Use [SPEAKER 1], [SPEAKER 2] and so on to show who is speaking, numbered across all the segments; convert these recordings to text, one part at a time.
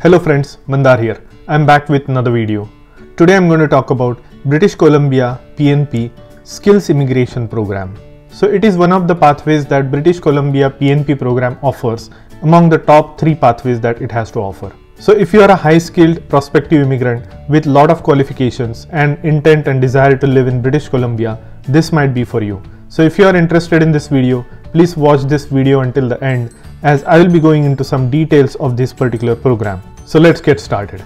[SPEAKER 1] Hello friends, Mandar here. I'm back with another video. Today I'm going to talk about British Columbia PNP Skills Immigration Program. So it is one of the pathways that British Columbia PNP program offers among the top 3 pathways that it has to offer. So if you are a high-skilled prospective immigrant with lot of qualifications and intent and desire to live in British Columbia, this might be for you. So if you are interested in this video, please watch this video until the end, as I will be going into some details of this particular program. So let's get started.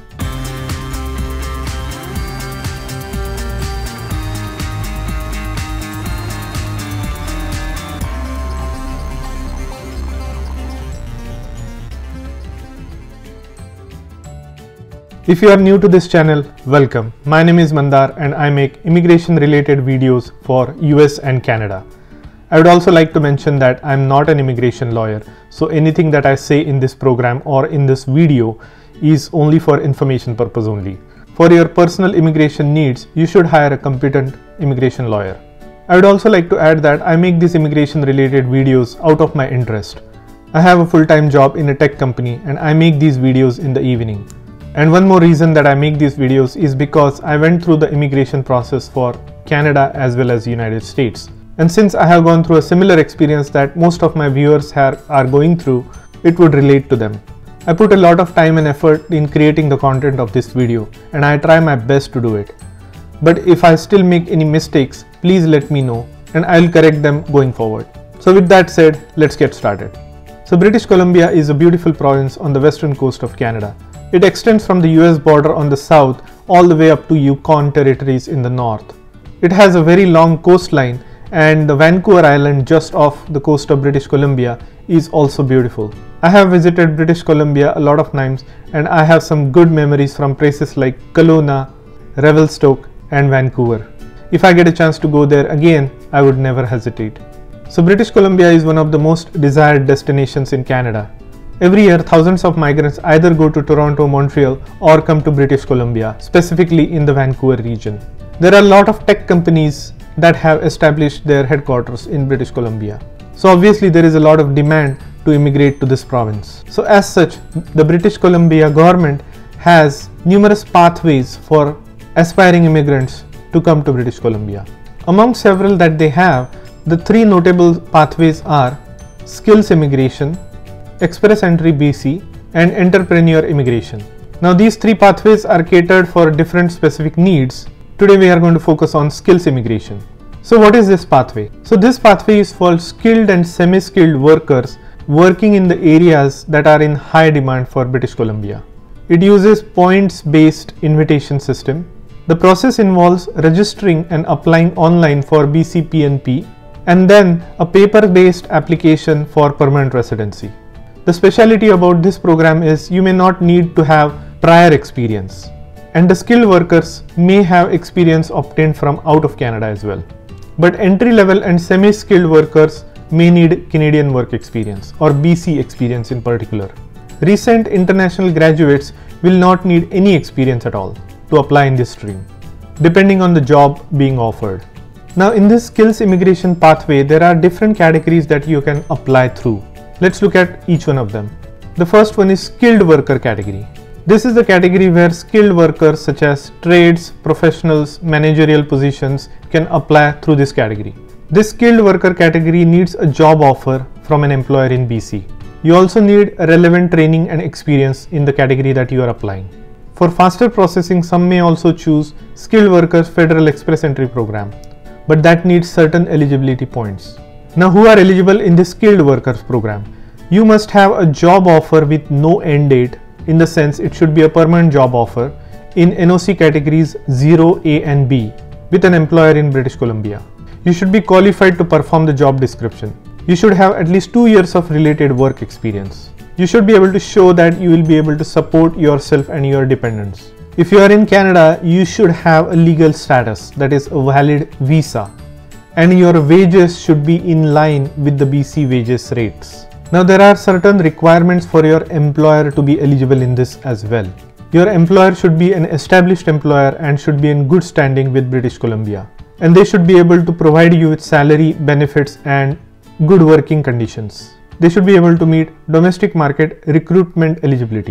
[SPEAKER 1] If you are new to this channel, welcome. My name is Mandar and I make immigration related videos for US and Canada. I would also like to mention that I am not an immigration lawyer, so anything that I say in this program or in this video is only for information purpose only. For your personal immigration needs, you should hire a competent immigration lawyer. I would also like to add that I make these immigration related videos out of my interest. I have a full-time job in a tech company and I make these videos in the evening. And one more reason that I make these videos is because I went through the immigration process for Canada as well as United States. And since I have gone through a similar experience that most of my viewers are going through, it would relate to them. I put a lot of time and effort in creating the content of this video and I try my best to do it. But if I still make any mistakes, please let me know and I will correct them going forward. So with that said, let's get started. So British Columbia is a beautiful province on the western coast of Canada. It extends from the US border on the south all the way up to Yukon territories in the north. It has a very long coastline and the Vancouver Island just off the coast of British Columbia is also beautiful. I have visited British Columbia a lot of times and I have some good memories from places like Kelowna, Revelstoke and Vancouver. If I get a chance to go there again, I would never hesitate. So British Columbia is one of the most desired destinations in Canada. Every year, thousands of migrants either go to Toronto, Montreal or come to British Columbia, specifically in the Vancouver region. There are a lot of tech companies that have established their headquarters in British Columbia. So obviously there is a lot of demand to immigrate to this province. So as such, the British Columbia government has numerous pathways for aspiring immigrants to come to British Columbia. Among several that they have, the 3 notable pathways are Skills Immigration, Express Entry BC and Entrepreneur Immigration. Now these 3 pathways are catered for different specific needs. Today we are going to focus on Skills Immigration. So what is this pathway? So this pathway is for skilled and semi-skilled workers working in the areas that are in high demand for British Columbia. It uses points-based invitation system. The process involves registering and applying online for BC PNP and then a paper-based application for permanent residency. The speciality about this program is you may not need to have prior experience, and the skilled workers may have experience obtained from out of Canada as well. But entry-level and semi-skilled workers may need Canadian work experience or BC experience in particular. Recent international graduates will not need any experience at all to apply in this stream, depending on the job being offered. Now in this skills immigration pathway, there are different categories that you can apply through. Let's look at each one of them. The first one is skilled worker category. This is the category where skilled workers such as trades, professionals, managerial positions can apply through this category. This skilled worker category needs a job offer from an employer in BC. You also need a relevant training and experience in the category that you are applying. For faster processing, some may also choose Skilled Workers Federal Express Entry Program, but that needs certain eligibility points. Now who are eligible in the Skilled Workers program? You must have a job offer with no end date, in the sense it should be a permanent job offer in NOC categories 0, A and B with an employer in British Columbia. You should be qualified to perform the job description. You should have at least 2 years of related work experience. You should be able to show that you will be able to support yourself and your dependents. If you are in Canada, you should have a legal status, that is a valid visa, and your wages should be in line with the BC wages rates. Now there are certain requirements for your employer to be eligible in this as well. Your employer should be an established employer and should be in good standing with British Columbia. And they should be able to provide you with salary, benefits and good working conditions. They should be able to meet domestic market recruitment eligibility.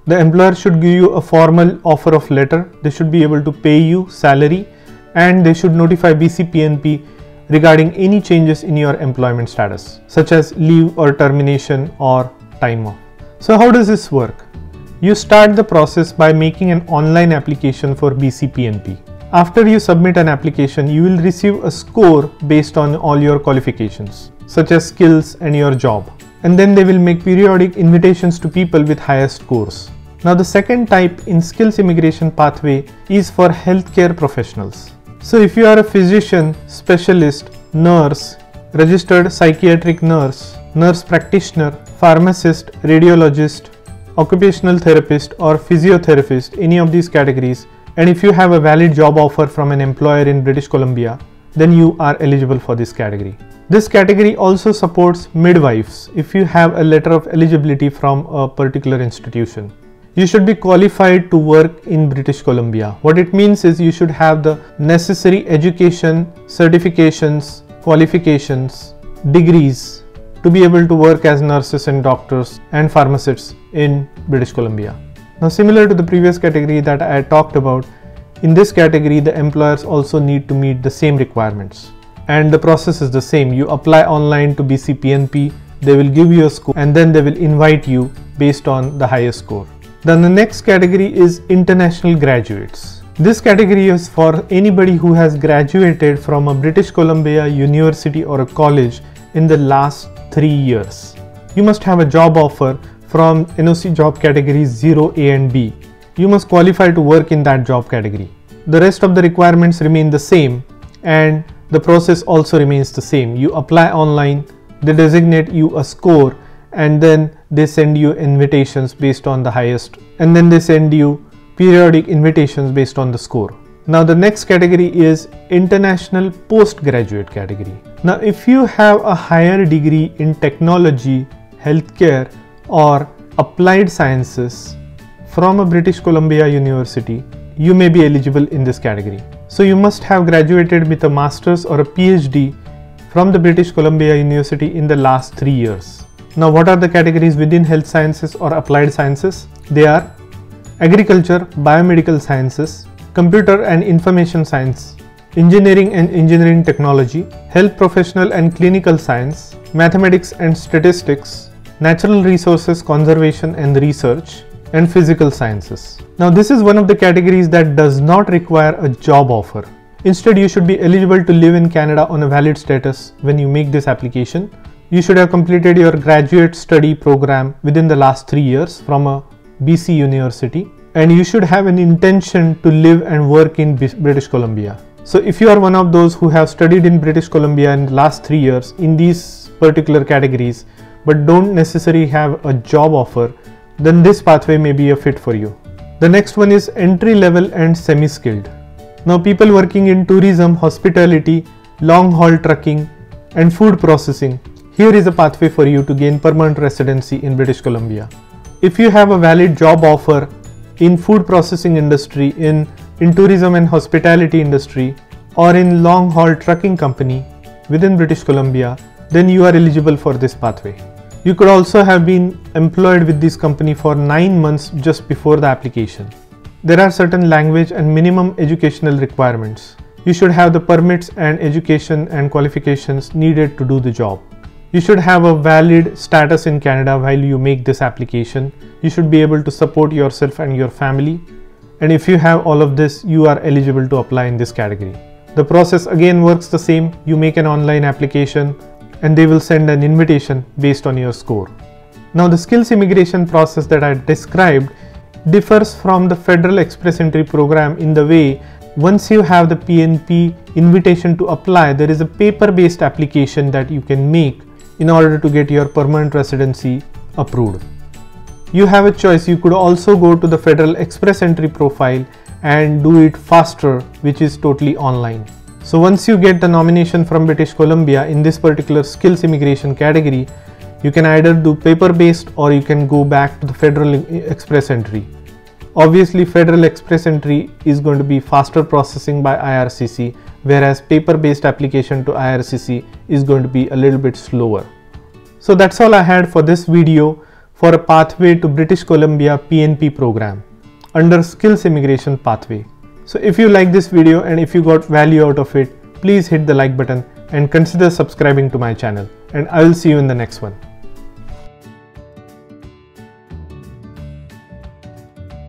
[SPEAKER 1] The employer should give you a formal offer of letter. They should be able to pay you salary, and they should notify BCPNP regarding any changes in your employment status, such as leave or termination or time off. So how does this work? You start the process by making an online application for BCPNP. After you submit an application, you will receive a score based on all your qualifications, such as skills and your job. And then they will make periodic invitations to people with higher scores. Now the second type in skills immigration pathway is for healthcare professionals. So if you are a physician, specialist, nurse, registered psychiatric nurse, nurse practitioner, pharmacist, radiologist, occupational therapist or physiotherapist, any of these categories, and if you have a valid job offer from an employer in British Columbia, then you are eligible for this category. This category also supports midwives if you have a letter of eligibility from a particular institution. You should be qualified to work in British Columbia. What it means is you should have the necessary education, certifications, qualifications, degrees to be able to work as nurses and doctors and pharmacists in British Columbia. Now, similar to the previous category that I talked about, in this category the employers also need to meet the same requirements. And the process is the same. You apply online to BCPNP, they will give you a score and then they will invite you based on the highest score. Then the next category is international graduates. This category is for anybody who has graduated from a British Columbia university or a college in the last 3 years. You must have a job offer from NOC job categories 0, A and B. You must qualify to work in that job category. The rest of the requirements remain the same and the process also remains the same. You apply online, they designate you a score and then they send you invitations based on the highest, and then they send you periodic invitations based on the score. Now the next category is international postgraduate category. Now if you have a higher degree in technology, healthcare or applied sciences from a British Columbia university, you may be eligible in this category. So you must have graduated with a master's or a PhD from the British Columbia University in the last 3 years. Now what are the categories within health sciences or applied sciences? They are agriculture, biomedical sciences, computer and information science, engineering and engineering technology, health professional and clinical science, mathematics and statistics, natural resources conservation and research, and physical sciences. Now this is one of the categories that does not require a job offer. Instead, you should be eligible to live in Canada on a valid status when you make this application. You should have completed your graduate study program within the last 3 years from a BC university, and you should have an intention to live and work in British Columbia. So if you are one of those who have studied in British Columbia in the last 3 years in these particular categories but don't necessarily have a job offer, then this pathway may be a fit for you. The next one is entry level and semi-skilled. Now people working in tourism, hospitality, long haul trucking and food processing, here is a pathway for you to gain permanent residency in British Columbia. If you have a valid job offer in food processing industry, in tourism and hospitality industry, or in long haul trucking company within British Columbia, then you are eligible for this pathway. You could also have been employed with this company for 9 months just before the application. There are certain language and minimum educational requirements. You should have the permits and education and qualifications needed to do the job. You should have a valid status in Canada while you make this application. You should be able to support yourself and your family. And if you have all of this, you are eligible to apply in this category. The process again works the same. You make an online application and they will send an invitation based on your score. Now the skills immigration process that I described differs from the Federal Express Entry program in the way once you have the PNP invitation to apply, there is a paper-based application that you can make in order to get your permanent residency approved. You have a choice. You could also go to the Federal Express Entry profile and do it faster, which is totally online. So once you get the nomination from British Columbia in this particular skills immigration category, you can either do paper-based or you can go back to the Federal Express Entry. Obviously, Federal Express Entry is going to be faster processing by IRCC, whereas paper-based application to IRCC is going to be a little bit slower. So that's all I had for this video. for a pathway to British Columbia PNP program under Skills Immigration Pathway. So if you like this video and if you got value out of it, please hit the like button and consider subscribing to my channel, and I will see you in the next one.